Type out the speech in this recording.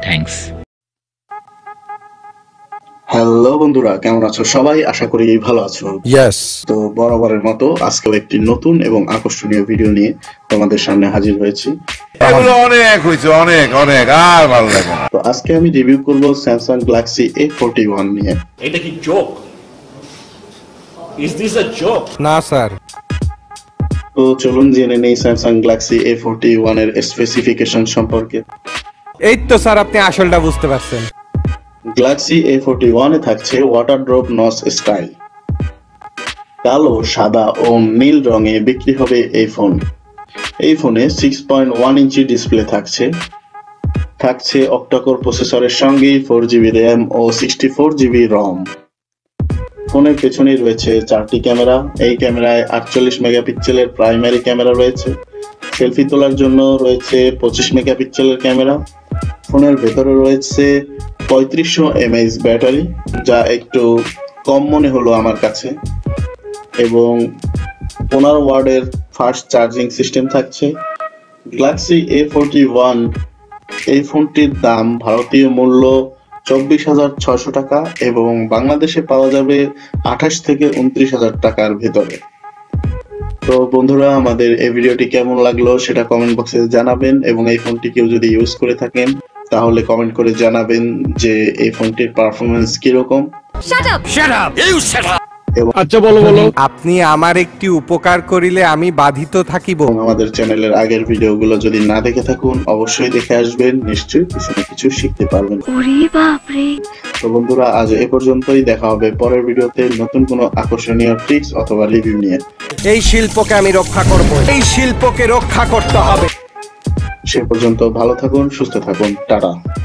Thanks. Hello বন্ধুরা, কেমন আছো সবাই? আশা করি ভালো আছো। ইয়েস। তো বরাবরের মতো আজকেও একটি নতুন এবং আকর্ষণীয় ভিডিও নিয়ে তোমাদের সামনে হাজির হয়েছি। এগুলো অনেক হয়েছে, অনেক অনেক আর ভালো লাগে না। তো আজকে আমি রিভিউ করব স্যামসাং গ্যালাক্সি A41 নিয়ে। এটা কি joke? Is this a joke? না স্যার। তো চলুন জেনে নেই স্যামসাং গ্যালাক্সি A41 এর স্পেসিফিকেশন সম্পর্কে। এই তো স্যার, আপনি আসলটা বুঝতে পারছেন। গ্যালাক্সি A41 এ থাকছে ওয়াটার ড্রপ নচ স্টাইল। কালো, সাদা ও নীল রঙে বিক্রি হবে এই ফোন। এই ফোনে 6.1 ইঞ্চি ডিসপ্লে থাকছে অক্টাকোর প্রসেসরের সঙ্গে 4GB র্যাম ও 64GB রম। ফোনের পেছনে রয়েছে 4টি ক্যামেরা। এই ক্যামেরায় 48 মেগাপিক্সেলের প্রাইমারি ক্যামেরা রয়েছে। সেলফি তোলার জন্য রয়েছে 25 মেগাপিক্সেলের ক্যামেরা। ফোনের ভেতরে রয়েছে 3500 mAh ব্যাটারি, যা একটু কম মনে হলো আমার কাছে, এবং 15 ওয়াটের ফাস্ট চার্জিং সিস্টেম থাকছে। গ্যালাক্সি A41 এই ফোনটির দাম ভারতীয় মূল্য 24,600 টাকা এবং বাংলাদেশে পাওয়া যাবে 28 থেকে 29,000 টাকার ভেতরে। তো বন্ধুরা, আমাদের এই ভিডিওটি কেমন লাগলো সেটা কমেন্ট বক্সে জানাবেন, এবং এই ফোনটি কেউ যদি ইউজ করে থাকেন তাহলে কমেন্ট করে জানাবেন যে এই ফোনটির পারফরমেন্স কিরকম। আচ্ছা বলো। আপনি আমার একটি উপকার করিলে আমি বাধিত থাকিব। আমাদের চ্যানেলের আগের ভিডিওগুলো যদি না দেখে থাকুন অবশ্যই দেখে আসবেন, নিশ্চয়ই কিছু না কিছু শিখতে পারবেন। তো বন্ধুরা, আজ এ পর্যন্তই। দেখা হবে পরের ভিডিওতে নতুন কোনো আকর্ষণীয় ট্রিক্স অথবা রিভিউ নিয়ে। এই শিল্পকে আমি রক্ষা করব, এই শিল্পকে রক্ষা করতে হবে। সে পর্যন্ত ভালো থাকুন, সুস্থ থাকুন, টাটা।